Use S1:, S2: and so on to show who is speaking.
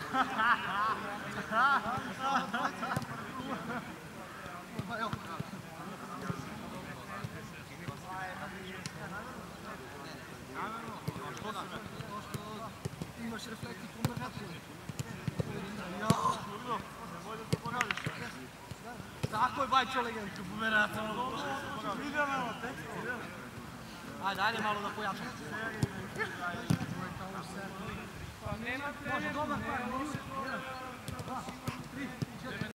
S1: Imaš reflekti po mratu. Tako je bajčo legendu po mratu. Ajde, ajde malo da pojačamo. Može, dobar par.